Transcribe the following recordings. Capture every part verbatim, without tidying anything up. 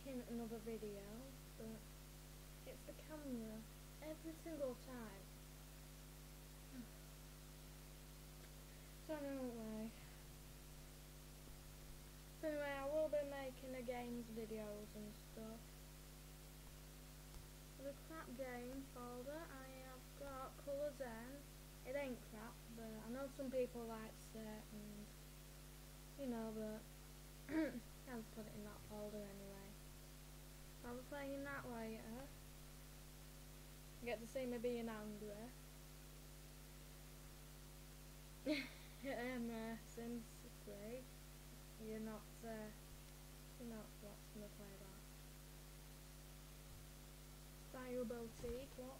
making another video, but it's the camera every single time. So anyway, so anyway, I will be making the games videos and stuff. For the crap game folder, I have got Colours N. It ain't crap, but I know some people like it, and you know, but I'll put it in that folder anyway. I'll be playing that later. You get to see me being angry. um, uh, Sims three. You're not, uh, you're not watching me play that. Style Boutique, what?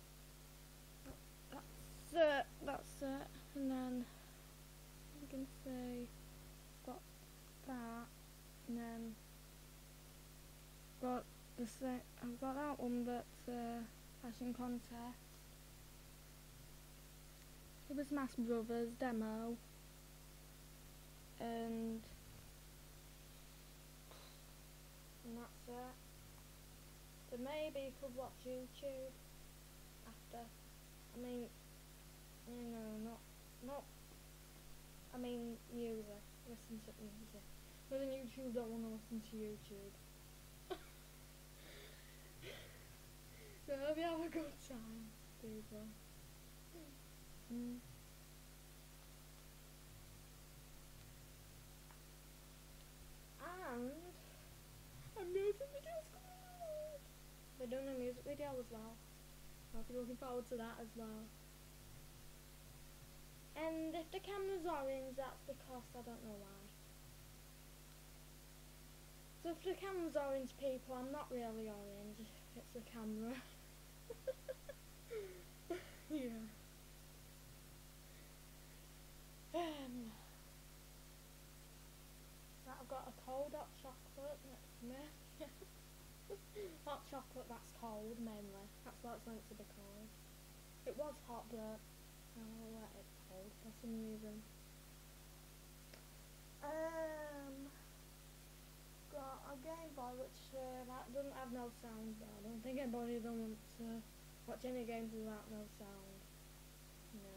That's it, that's it. And then you can see, got that, and then got the same. I've got that one that's uh, fashion contest. Super Smash Brothers demo, and and that's it. So maybe you could watch YouTube after. I mean, you know, not not. I mean, music. Listen to music. But then YouTube don't want to listen to YouTube. So I hope you have a good time, people. Mm. And a music video's coming out. We're doing a music video as well. I hope you're looking forward to that as well. And if the camera's orange, that's because I don't know why. So if the camera's orange, people, I'm not really orange. It's the camera. Yeah. Um, I've got a cold hot chocolate next to me. Hot chocolate that's cold, mainly. That's what it's meant to be called. It was hot, but I'll let it cold for some reason. Um, got a Game Boy which uh, that doesn't have no sound, but I don't think anybody don't want to watch any games without no sound. No.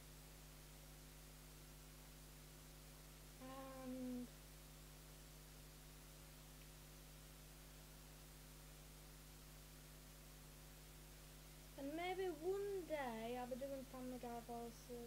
And and maybe one day I'll be doing Family Guy voices.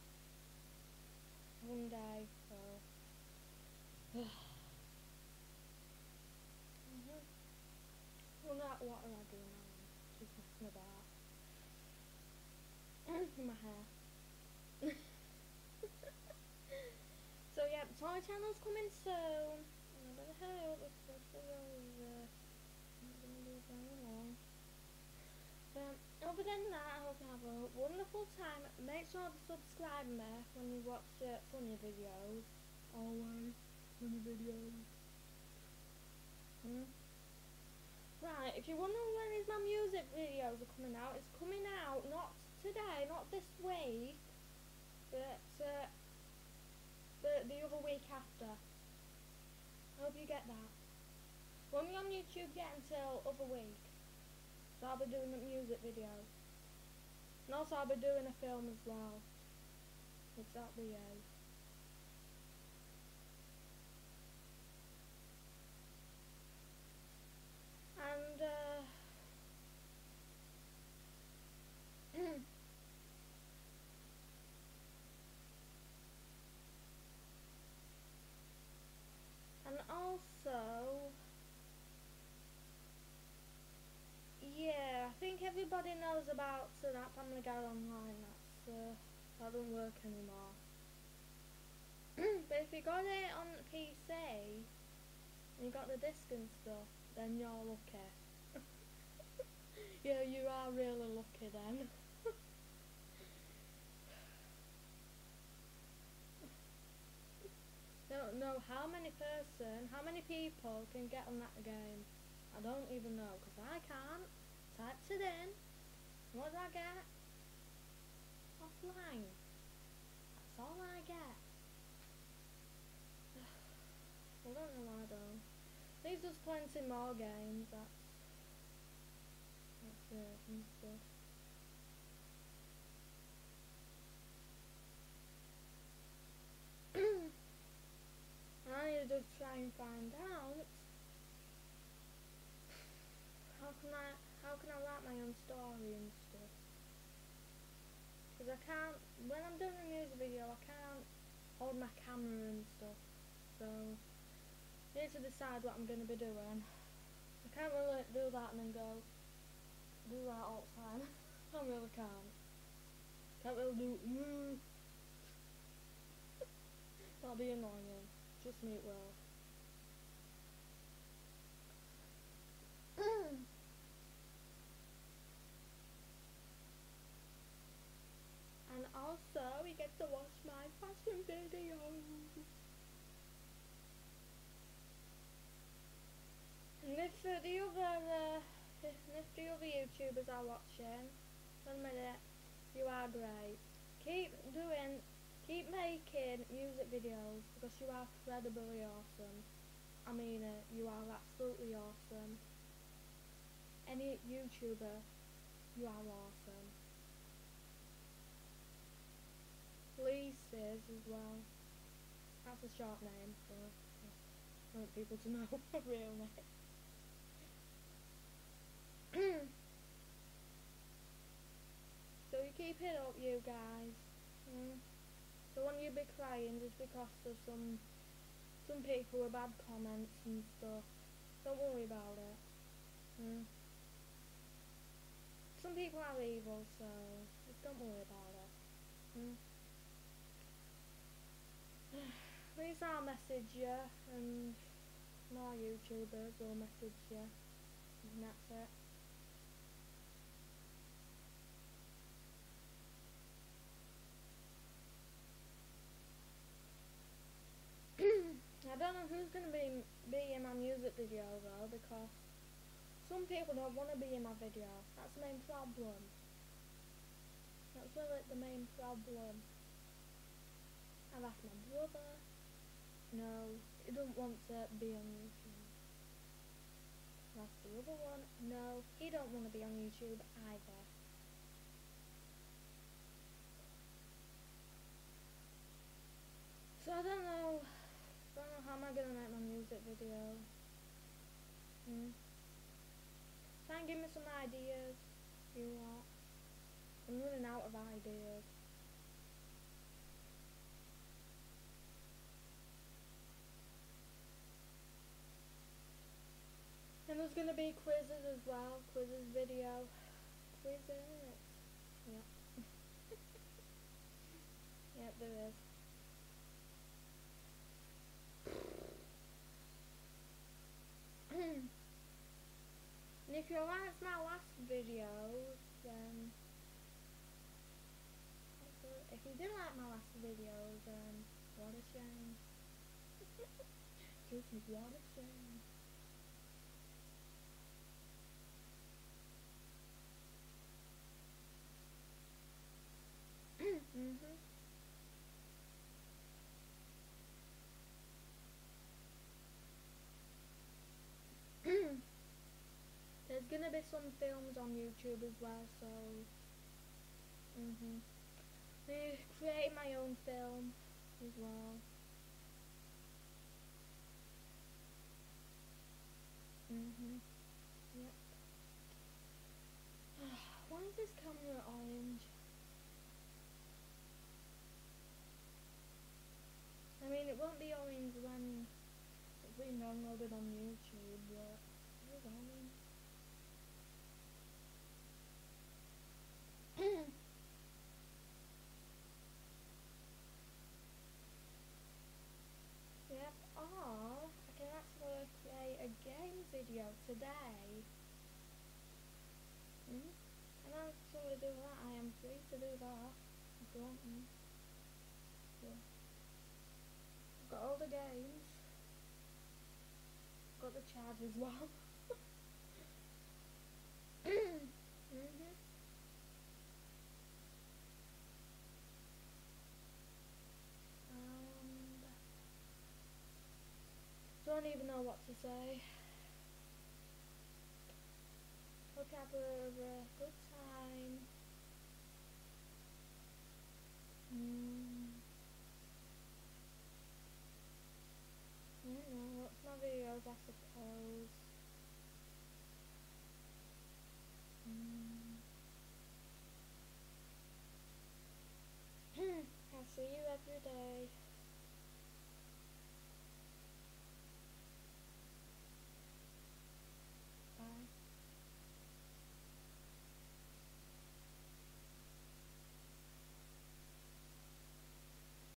One day, so. Mm-hmm. Well, not what am I doing now? Just messing about. In my hair. So yeah, the toy channel's coming soon. And I better hurry up if this video is uh, not gonna be very long. But other than that, I hope you have a wonderful time. Make sure to subscribe me when you watch uh, funny videos. Always funny videos. Hmm? Right, if you wonder when is my music videos are coming out, it's coming out not today, not this week, but uh, the, the other week after. I hope you get that. Won't be on YouTube yet until other week. So I'll be doing a music video. And also I'll be doing a film as well. Which that'll be out. And uh and also yeah, I think everybody knows about uh, that Family Guy Online. That's uh, that doesn't work anymore. But if you got it on the P C and you got the disc and stuff, then you're lucky. Yeah, you are really lucky then. Don't know how many person, how many people can get on that game. I don't even know, because I can't. Typed it in. What did I get? Offline. That's all I get. I don't know why though. These just plenty more games. That's that's it and stuff. I need to try and find out how can I how can I write my own story and stuff. Because I can't, when I'm doing a music video, I can't hold my camera and stuff. So I need to decide what I'm going to be doing. I can't really do that and then go do that all the time. I really can't. Can't really do. Mm. That'll be annoying. Trust me, it will. And also, we get to watch my fashion videos. And if uh, the other, uh, if, if the other YouTubers are watching, one minute, you are great. Keep doing, keep making music videos because you are incredibly awesome. I mean it, you are absolutely awesome. Any YouTuber, you are awesome. Lisa's as well. That's a short name, so I want people to know my real name. So you keep it up, you guys. Mm. So when you be crying, just because of some some people with bad comments and stuff, don't worry about it. Mm. Some people are evil, so just don't worry about it. Mm. At least I'll message you, and more YouTubers will message you, and that's it. I don't know who's going to be, be in my music video though, because some people don't want to be in my video. That's the main problem. That's really the main problem. I've asked my brother. No, he doesn't want to be on YouTube. I've asked the other one. No, he don't want to be on YouTube either. So I don't know. I don't know how am I gonna make my music video. Hmm. Try and give me some ideas. You what? I'm running out of ideas. And there's gonna be quizzes as well. Quizzes video. Quizzes. Yep. Yep, there is. And if you liked my last videos, then if you didn't like my last videos, then what a shame. Just what a shame. Mhm. There's gonna be some films on YouTube as well, so mhm. I create my own film as well. Mhm. Yep. Why is this camera orange? I mean, it won't be orange when it's being downloaded on YouTube, but it is orange. Yep, or I can actually create a game video today. Mm-hmm. And I'll actually do that. I am free to do that if you want me. Yeah. I've got all the games. Got the charge as well. Mhm. And don't even know what to say. hope you have a, a good